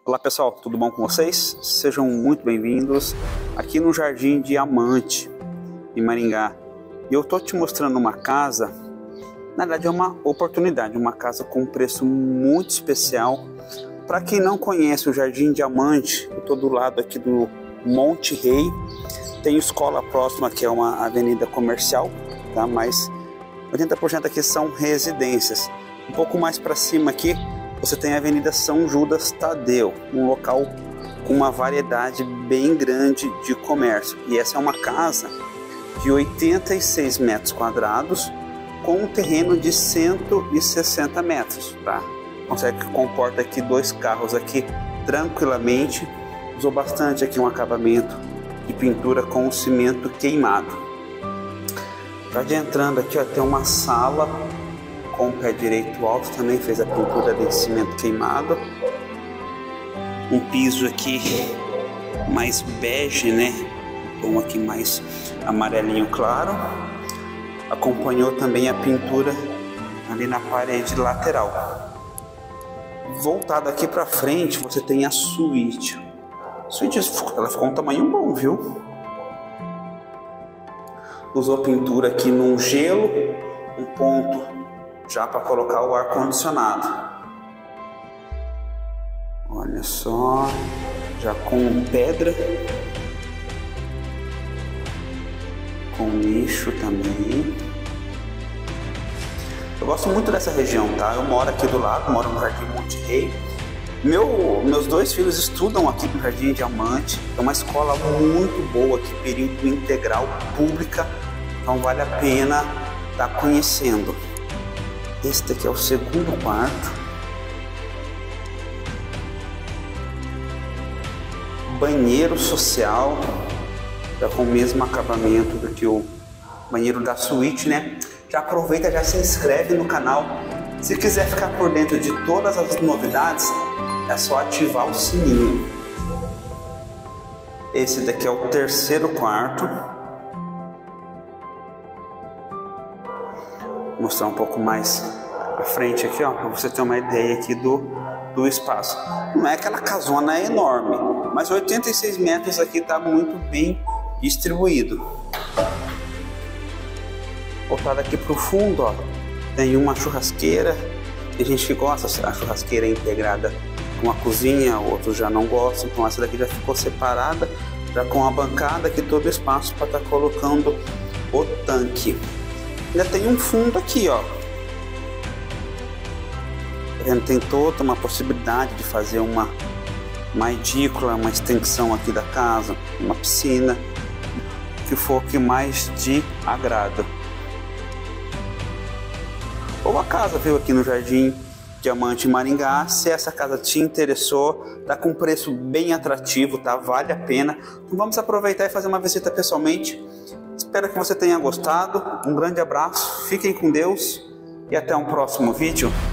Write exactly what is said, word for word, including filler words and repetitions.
Olá pessoal, tudo bom com vocês? Sejam muito bem-vindos aqui no Jardim Diamante, em Maringá. E eu estou te mostrando uma casa, na verdade é uma oportunidade, uma casa com um preço muito especial. Para quem não conhece o Jardim Diamante, eu estou do lado aqui do Monte Rei. Tem escola próxima, que é uma avenida comercial, tá? Mas oitenta por cento aqui são residências. Um pouco mais para cima aqui, você tem a Avenida São Judas Tadeu, um local com uma variedade bem grande de comércio. E essa é uma casa de oitenta e seis metros quadrados, com um terreno de cento e sessenta metros, tá? Consegue que comporta aqui dois carros aqui tranquilamente. Usou bastante aqui um acabamento de pintura com cimento queimado. Já de entrando aqui, ó, tem uma sala com o pé direito alto, também fez a pintura de cimento queimado. Um piso aqui mais bege, né? Um tom aqui mais amarelinho claro. Acompanhou também a pintura ali na parede lateral. Voltado aqui para frente, você tem a suíte. A suíte, ela ficou um tamanho bom, viu? Usou pintura aqui num gelo, um ponto já para colocar o ar-condicionado. Olha só, já com pedra, com lixo também. Eu gosto muito dessa região, tá? Eu moro aqui do lado, moro no Jardim Monte Rei. Meu, meus dois filhos estudam aqui no Jardim Diamante. É uma escola muito boa aqui, período integral, pública. Então vale a pena estar conhecendo. Este aqui é o segundo quarto. Banheiro social, já com o mesmo acabamento do que o banheiro da suíte, né? Já aproveita, já se inscreve no canal. Se quiser ficar por dentro de todas as novidades, é só ativar o sininho. Esse daqui é o terceiro quarto. Vou mostrar um pouco mais à frente aqui, ó, para você ter uma ideia aqui do, do espaço. Não é aquela casona enorme, mas oitenta e seis metros aqui está muito bem distribuído. Voltado aqui para o fundo, ó, tem uma churrasqueira. Tem gente que gosta, a churrasqueira é integrada com a cozinha, outros já não gostam, então essa daqui já ficou separada, já com a bancada aqui, todo o espaço para estar tá colocando o tanque. Ainda tem um fundo aqui, ó. Tem toda uma possibilidade de fazer uma, uma edícula, uma extensão aqui da casa, uma piscina, o que for que mais te agrada. Ou a casa veio aqui no Jardim Diamante Maringá. Se essa casa te interessou, tá com um preço bem atrativo, tá? Vale a pena. Então vamos aproveitar e fazer uma visita pessoalmente. Espero que você tenha gostado. Um grande abraço, fiquem com Deus e até um próximo vídeo.